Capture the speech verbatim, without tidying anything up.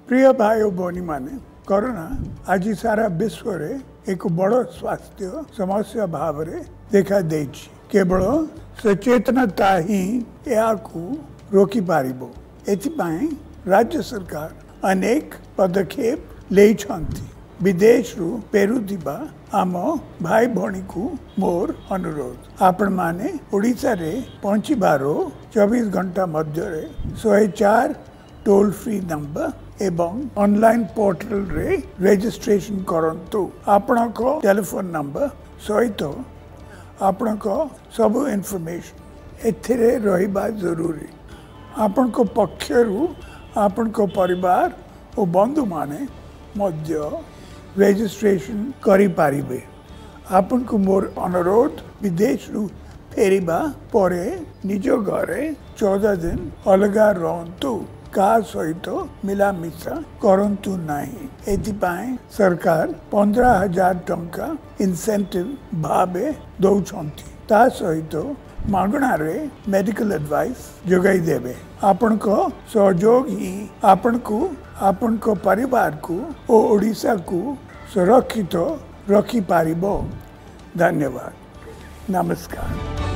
प्रिय भाई और भौणी माने कोरोना आज सारा विश्व रे एक बड़ स्वास्थ्य समस्या भाव रे देखा देछि। केवल सचेतनता ही या रोकी पारिबो। एथिपाई राज्य सरकार अनेक पदक्षेप लेइछंती। विदेश रु फेरुथिबा आम भाई भौणी को मोर अनुरोध, आपण माने ओडिशा रे पहुंचीबार चौबीस घंटा मध्य रे सौ चार टोल फ्री नंबर एवं ऑनलाइन पोर्टल रे रजिस्ट्रेशन करंतु। आपण को टेलीफोन नंबर सहित आपण को सब इनफॉरमेशन एथिरे रहिबा जरूरी। आपण को पक्षरु आपण को परिवार और बंधु माने मध्य रजिस्ट्रेशन करि पारिबे। आपण को मोर अनुरोध, विदेश रु फेरिबा परे निज घरे चौदह दिन अलगा रहंतु। का सहित मिलामिशा करंतु नहीं। एथिपाई सरकार पंद्रह हजार टंका इंसेंटिव भावे दौछंती। ता सहित मागणा रे मेडिकल एडवाइस जोगाई देबे। आपण को सहयोग ही आपण को आपण को परिवार को और ओडिशा को सुरक्षित रखी पारिबो। धन्यवाद। नमस्कार।